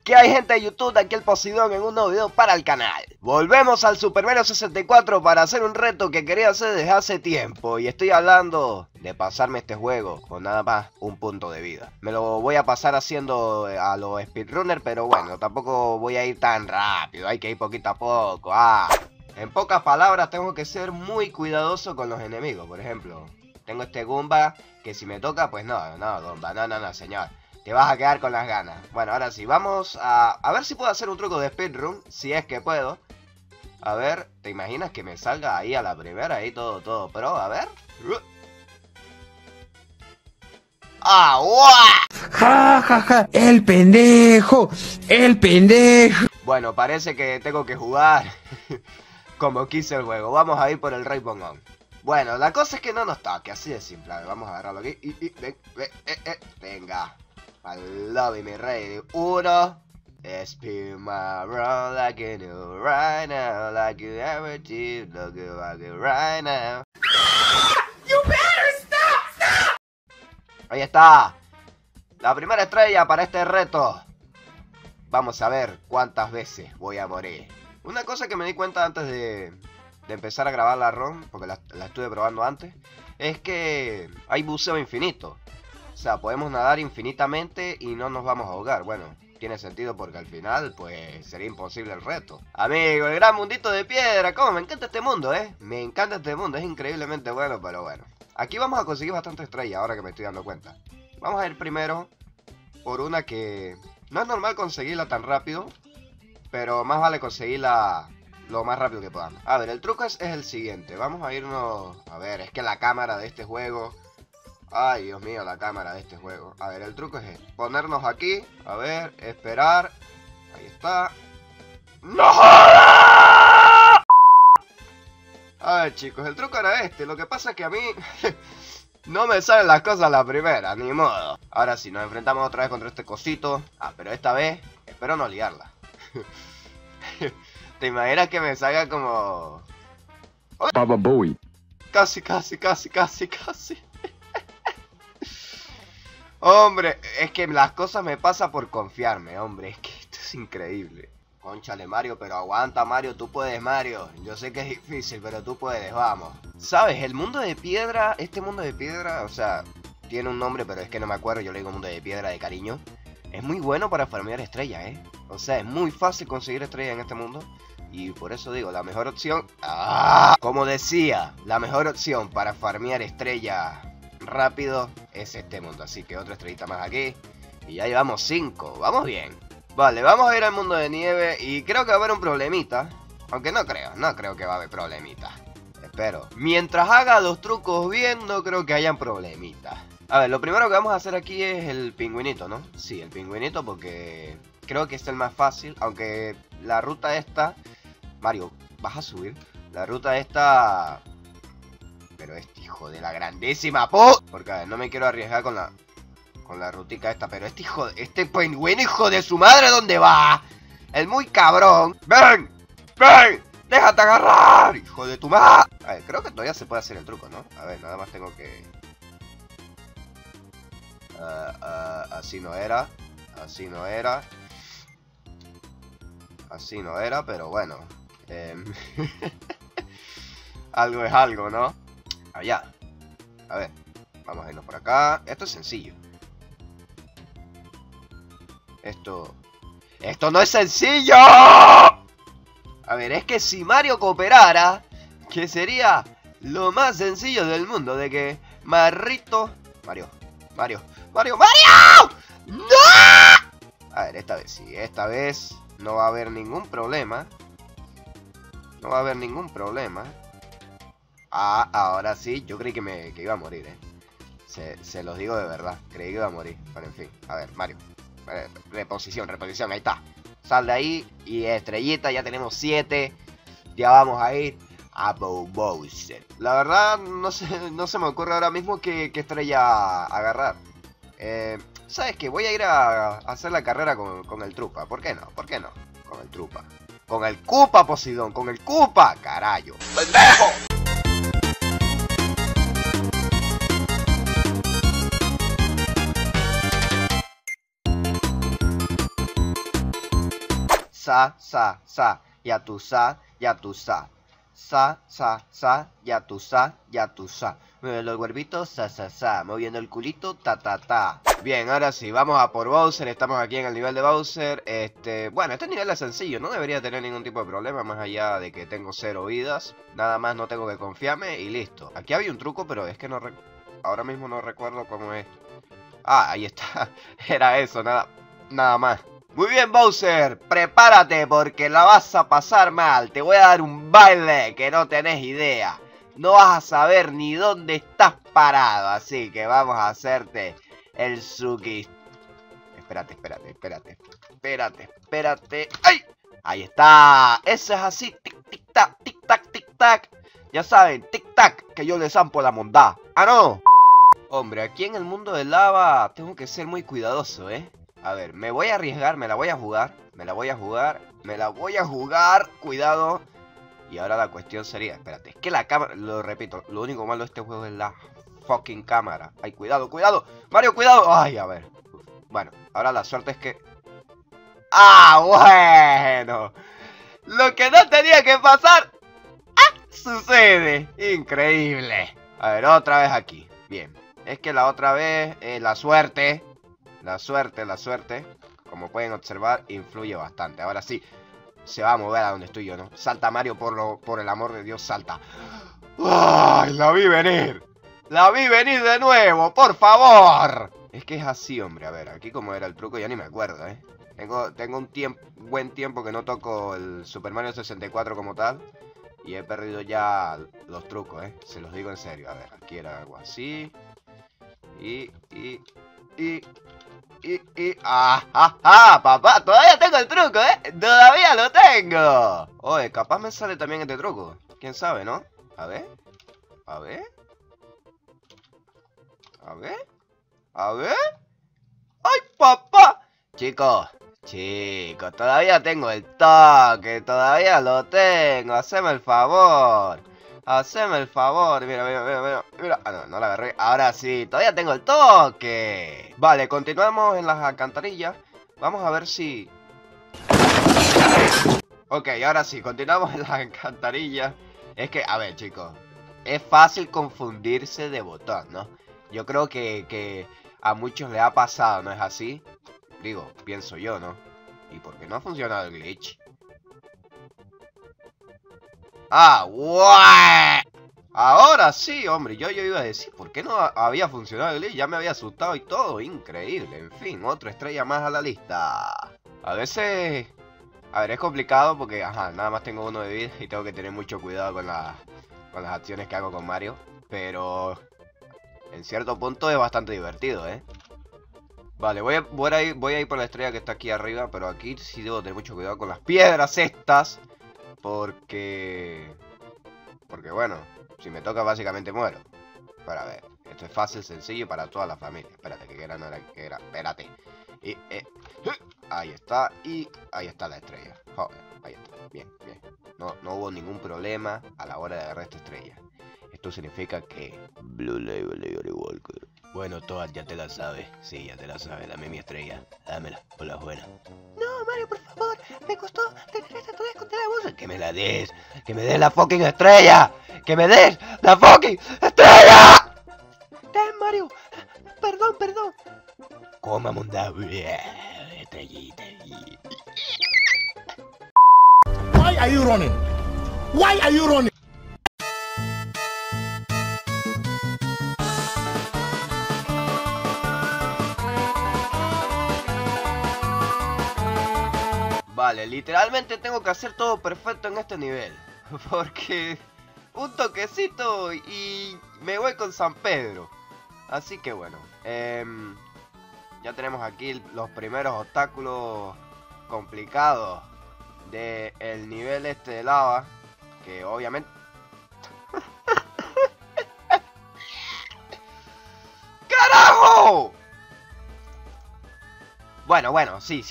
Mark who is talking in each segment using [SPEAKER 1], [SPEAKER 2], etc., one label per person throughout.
[SPEAKER 1] ¿Qué hay, gente de YouTube? Aquí el Poseidón en un nuevo video para el canal. Volvemos al Super Mario 64 para hacer un reto que quería hacer desde hace tiempo. Y estoy hablando de pasarme este juego con nada más un punto de vida. Me lo voy a pasar haciendo a los speedrunner, pero bueno, tampoco voy a ir tan rápido. Hay que ir poquito a poco. En pocas palabras, tengo que ser muy cuidadoso con los enemigos. Por ejemplo, tengo este Goomba que si me toca, pues no, Goomba, no, señor. Te vas a quedar con las ganas. Bueno, ahora sí, vamos a ver si puedo hacer un truco de speedrun. Si es que puedo. A ver, ¿te imaginas que me salga ahí a la primera? Ahí todo pro, a ver. ¡Ah, guau!
[SPEAKER 2] Ja, el pendejo.
[SPEAKER 1] Bueno, parece que tengo que jugar como quise el juego. Vamos a ir por el Rainbow On. Bueno, la cosa es que no nos toque, así de simple. Vamos a agarrarlo aquí venga. Al lobby, mi rey. 1. Spin my round like you do right now, like you ever did, look like it right now.
[SPEAKER 2] You better stop.
[SPEAKER 1] Ahí está. La primera estrella para este reto. Vamos a ver cuántas veces voy a morir. Una cosa que me di cuenta antes de empezar a grabar la ROM, porque la estuve probando antes, es que hay buceo infinito. O sea, podemos nadar infinitamente y no nos vamos a ahogar. Bueno, tiene sentido porque al final, pues, sería imposible el reto. Amigo, el gran mundito de piedra. ¿Cómo? Me encanta este mundo, ¿eh? Me encanta este mundo, es increíblemente bueno, pero bueno. Aquí vamos a conseguir bastante estrellas, ahora que me estoy dando cuenta. Vamos a ir primero por una que no es normal conseguirla tan rápido, pero más vale conseguirla lo más rápido que podamos. A ver, el truco es el siguiente. Vamos a irnos... A ver, es que la cámara de este juego... Ay, Dios mío, la cámara de este juego. A ver, el truco es ponernos aquí. A ver, esperar. Ahí está. ¡No jodas! A ver, chicos, el truco era este. Lo que pasa es que a mí no me salen las cosas a la primera, ni modo. Ahora sí, nos enfrentamos otra vez contra este cosito. Pero esta vez espero no liarla. ¿Te imaginas que me salga como...
[SPEAKER 2] Baba Booey.
[SPEAKER 1] Casi. Hombre, es que las cosas me pasan por confiarme, hombre. Es que esto es increíble. Cónchale, Mario, pero aguanta, Mario. Tú puedes, Mario. Yo sé que es difícil, pero tú puedes, vamos. ¿Sabes? El mundo de piedra, este mundo de piedra, o sea, tiene un nombre, pero es que no me acuerdo. Yo le digo mundo de piedra de cariño. Es muy bueno para farmear estrellas, ¿eh? O sea, es muy fácil conseguir estrellas en este mundo. Y por eso digo, la mejor opción... Como decía, la mejor opción para farmear estrellas rápido es este mundo. Así que otra estrellita más aquí. Y ya llevamos 5. Vamos bien. Vale, vamos a ir al mundo de nieve. Y creo que va a haber un problemita. Aunque no creo que va a haber problemita. Espero. Mientras haga los trucos bien, no creo que hayan problemitas. A ver, lo primero que vamos a hacer aquí es el pingüinito, ¿no? Sí, el pingüinito porque creo que es el más fácil. Aunque la ruta esta... Mario, ¿vas a subir? La ruta esta... Pero este hijo de la grandísima porque a ver, no me quiero arriesgar con la rutica esta. Pero este pingüino hijo de su madre, ¿dónde va? El muy cabrón. ¡Ven! ¡Déjate agarrar! ¡Hijo de tu madre! A ver, creo que todavía se puede hacer el truco, ¿no? A ver, nada más tengo que... así no era. Así no era, pero bueno. Algo es algo, ¿no? Allá. A ver, vamos a irnos por acá. Esto es sencillo. Esto no es sencillo. A ver, es que si Mario cooperara, que sería lo más sencillo del mundo. De que Mario. ¡No! A ver, esta vez sí. Esta vez no va a haber ningún problema. Ahora sí, yo creí que iba a morir, Se los digo de verdad, creí que iba a morir. Pero en fin, a ver, Mario. Reposición, ahí está. Sal de ahí y estrellita, ya tenemos 7. Ya vamos a ir a Bowser. La verdad, no se me ocurre ahora mismo qué estrella agarrar. ¿Sabes qué? Voy a ir a hacer la carrera con el Trupa. ¿Por qué no? Con el Trupa. Con el Koopa, Poseidón, con el Koopa, carayo. ¡Pendejo! sa, ya tu sa, ya tu sa. Sa, ya tu sa, ya tu sa. Moviendo el huervito, sa. Moviendo el culito, ta. Bien, ahora sí, vamos a por Bowser. Estamos aquí en el nivel de Bowser. Bueno, este nivel es sencillo, no debería tener ningún tipo de problema, más allá de que tengo 0 vidas. Nada más no tengo que confiarme y listo. Aquí había un truco, pero es que ahora mismo no recuerdo cómo es. Ah, ahí está. Era eso, nada más. Muy bien, Bowser, prepárate porque la vas a pasar mal. Te voy a dar un baile que no tenés idea. No vas a saber ni dónde estás parado, así que vamos a hacerte el Suki. Espérate. ¡Ay! Ahí está. Eso es así, tic-tac, tic-tac, tic-tac. Ya saben, tic-tac, que yo le zampo la mondá. ¡Ah, no! Hombre, aquí en el mundo de lava tengo que ser muy cuidadoso, ¿eh? A ver, me voy a arriesgar, me la voy a jugar. Cuidado. Y ahora la cuestión sería, espérate, es que la cámara, lo repito, lo único malo de este juego es la fucking cámara. Ay, cuidado. Mario, cuidado. Ay, a ver. Bueno, ahora la suerte es que... ¡Ah, bueno! Lo que no tenía que pasar... ¡Ah! Sucede. Increíble. A ver, otra vez aquí. Bien. Es que la otra vez, la suerte, como pueden observar, influye bastante. Ahora sí, se va a mover a donde estoy yo, ¿no? Salta, Mario, por el amor de Dios, salta. ¡Ay, la vi venir! ¡La vi venir de nuevo, por favor! Es que es así, hombre. A ver, aquí como era el truco ya ni me acuerdo, ¿eh? Tengo un buen tiempo que no toco el Super Mario 64 como tal. Y he perdido ya los trucos, ¿eh? Se los digo en serio. A ver, aquí era algo así. Papá, todavía tengo el truco, ¿eh? Todavía lo tengo. Oye, capaz me sale también este truco. ¿Quién sabe, no? A ver. ¡Ay, papá! Chicos, todavía tengo el toque. Todavía lo tengo. Haceme el favor. Mira. Ah, no la agarré. Ahora sí, todavía tengo el toque. Vale, continuamos en las alcantarillas. Vamos a ver si... Ok, ahora sí, continuamos en las alcantarillas. Es que, a ver, chicos, es fácil confundirse de botón, ¿no? Yo creo que a muchos le ha pasado, ¿no es así? Digo, pienso yo, ¿no? ¿Y por qué no ha funcionado el glitch? ¡Ah, guay! Ahora sí, hombre, yo iba a decir, ¿por qué no había funcionado el glitch? Ya me había asustado y todo, increíble. En fin, otra estrella más a la lista. A veces... A ver, es complicado porque, nada más tengo 1 de vida y tengo que tener mucho cuidado con las acciones que hago con Mario. Pero... en cierto punto es bastante divertido, ¿eh? Vale, voy a ir por la estrella que está aquí arriba, pero aquí sí debo tener mucho cuidado con las piedras estas. Porque bueno, si me toca básicamente muero. Pero a ver, esto es fácil, sencillo para toda la familia. Espérate, que era, no era que era. Espérate. Ahí está, y ahí está la estrella. Joder, ahí está, bien. No hubo ningún problema a la hora de agarrar esta estrella. Esto significa que... Blue Label Walker. Bueno, Toad, ya te la sabes. Sí, ya te la sabes. Dame mi estrella. Dámela, por las buenas. No, Mario, por favor. Me costó tener esta estrella contra la bolsa. Que me la des. Que me des la fucking estrella. Que me des la fucking estrella. Ten, Mario. Perdón. Coma, munda. Estrellita.
[SPEAKER 3] Why are you running?
[SPEAKER 1] Vale, literalmente tengo que hacer todo perfecto en este nivel. Porque un toquecito y me voy con San Pedro. Así que bueno, ya tenemos aquí los primeros obstáculos complicados del nivel este de lava. Que obviamente... ¡Carajo! Bueno, sí.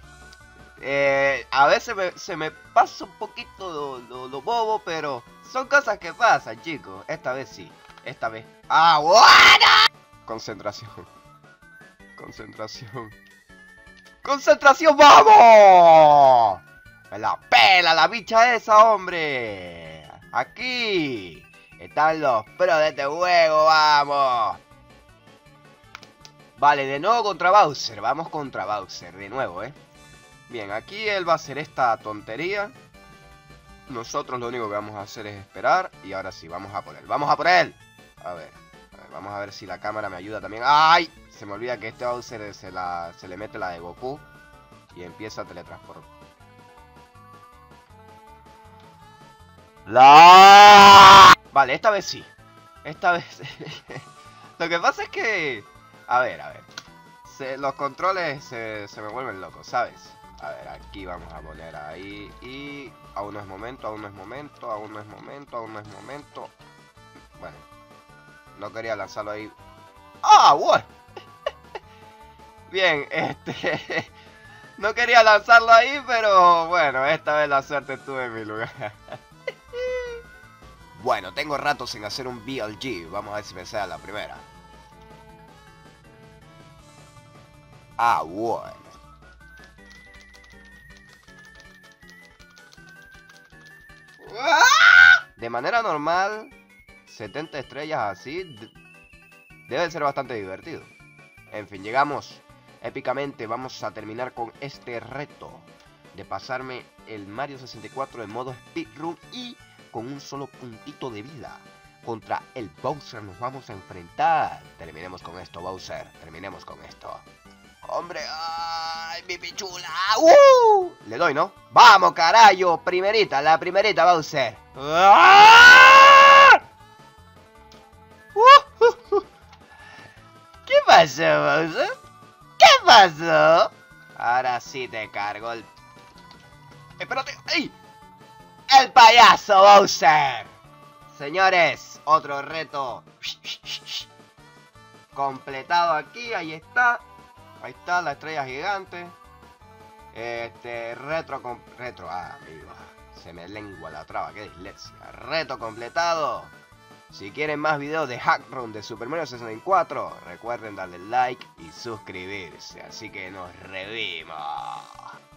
[SPEAKER 1] A veces se me pasa un poquito lo bobo, pero son cosas que pasan, chicos. Esta vez sí. ¡Ah, bueno! Concentración, ¡vamos! ¡Pela la bicha esa, hombre! Aquí están los pros de este juego, ¡vamos! Vale, de nuevo contra Bowser. Vamos contra Bowser, de nuevo, Bien, aquí él va a hacer esta tontería. Nosotros lo único que vamos a hacer es esperar. Y ahora sí, vamos a por él. ¡Vamos a por él! A ver, vamos a ver si la cámara me ayuda también. ¡Ay! Se me olvida que este Bowser se le mete la de Goku. Y empieza a teletransportar. Vale, esta vez sí. Esta vez... Lo que pasa es que... A ver. Los controles se me vuelven locos, ¿sabes? A ver, aquí vamos a poner ahí. Y... Aún no es momento, aún no es momento, aún no es momento, aún no es momento. Bueno. No quería lanzarlo ahí. ¡Ah, bueno! Bien, no quería lanzarlo ahí, pero bueno, esta vez la suerte estuvo en mi lugar. Bueno, tengo rato sin hacer un BLG. Vamos a ver si me sale la primera. Ah, bueno. De manera normal, 70 estrellas así debe ser bastante divertido. En fin, llegamos épicamente. Vamos a terminar con este reto de pasarme el Mario 64 en modo speedrun y con un solo puntito de vida. Contra el Bowser nos vamos a enfrentar. Terminemos con esto, Bowser. Terminemos con esto. Hombre, ¡ay, mi pichula! Le doy, ¿no? ¡Vamos, carajo! Primerita, la primerita, Bowser. ¿Qué pasó, Bowser? ¿Qué pasó? Ahora sí te cargo el... ¡Espérate! ¡Ey! ¡El payaso, Bowser! Señores, otro reto completado aquí, ahí está. Ahí está la estrella gigante. Retro, amigo. Se me lengua la traba, qué dislexia. Reto completado. Si quieren más videos de Hack Run de Super Mario 64, recuerden darle like y suscribirse. Así que nos revimos.